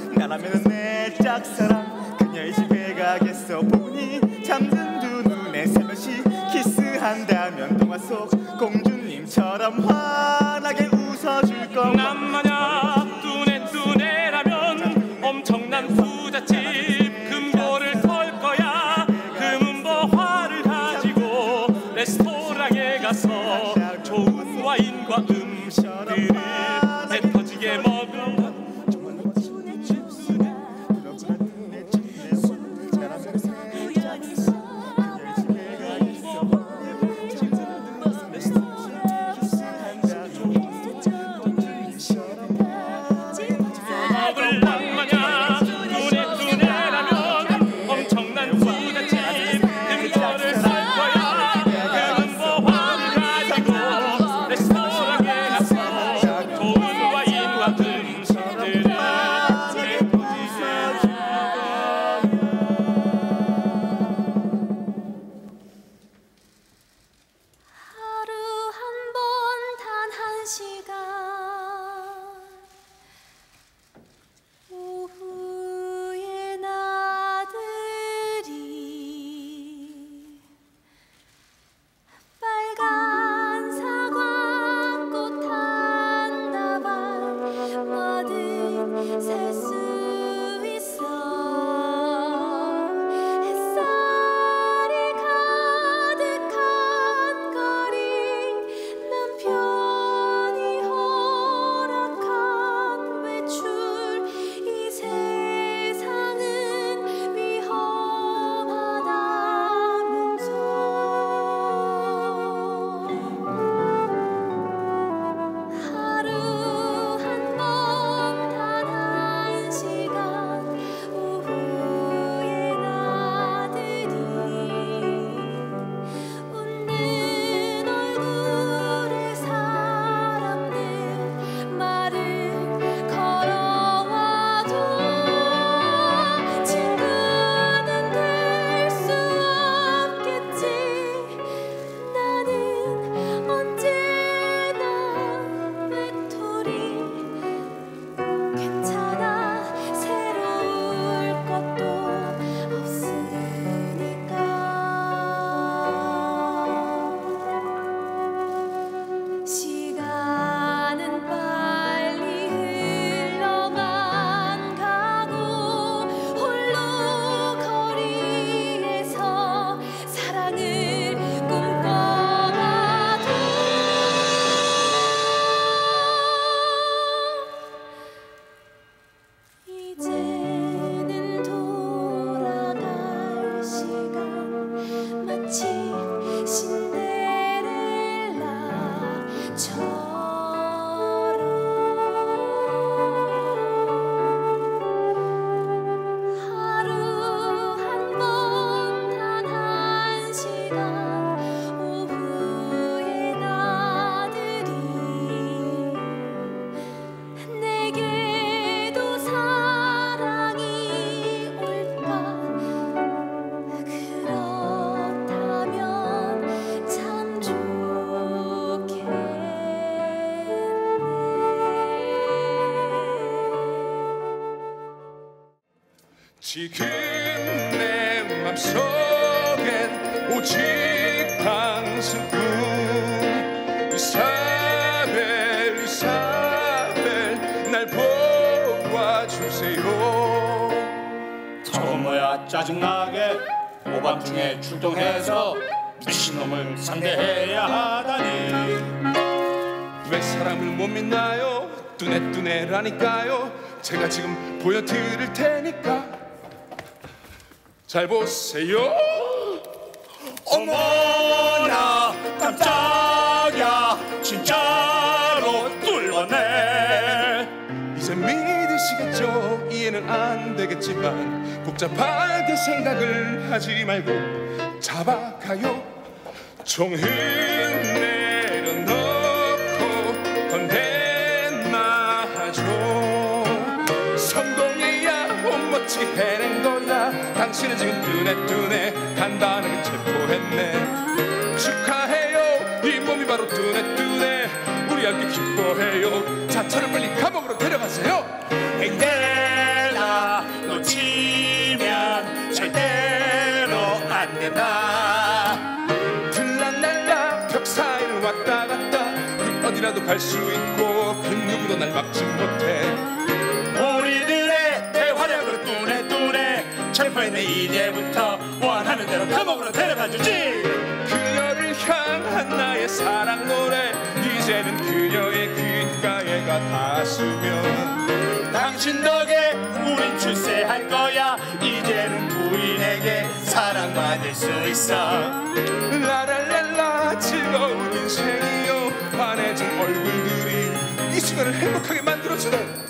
나라면은 내 짝사랑 그녀의 집에 가겠어. 보니 잠든 두 눈에 살며시 키스한다면 동화 속 공주님처럼 환하게 웃어줄 거야. 난 만약 뚜네뚜네라면 엄청난 부잣집 금고를 털 거야. 금은보화를 가지고 레스토랑에 가서 좋은 와인과 음식들을 배 터지게 먹은 지금 내 맘속엔 오직 당신뿐. 이사벨 이사벨 날 보아주세요. 저건 뭐야 짜증나게 오밤중에 출동해서 미친놈을 상대해야 하다니. 왜 사람을 못 믿나요? 뚜네뚜네라니까요. 제가 지금 보여드릴 테니까 잘 보세요. 어머나 깜짝이야, 진짜로 뚫었네. 이제 믿으시겠죠? 이해는 안 되겠지만 복잡하게 생각을 하지 말고 잡아가요. 종은 내려놓고 건네놔줘. 성공이야 못 멋지게 해낸 거야. 당신은 지금 뚜네뚜네 간단하게 체포했네. 축하해요. 이 몸이 바로 뚜네뚜네. 우리 함께 기뻐해요. 자, 저를 빨리 감옥으로 데려가세요. 앵델라 모르겠나. 들락날락 벽 사이를 왔다 갔다 그 어디라도 갈 수 있고 그 누구도 날 막지 못해. 우리들의 대화력으로 뚜레뚜레 체포했네. 이제부터 원하는 대로 감옥으로 데려가주지. 그녀를 향한 나의 사랑 노래 이제는 그녀의 귓가에가 닿았으면 당신 덕에 우린 출세할 거야. 이제는 부인에게 사랑받을 수 있어. 라랄랄라 즐거운 인생이요 환해진 얼굴들이 이 시간을 행복하게 만들어주네.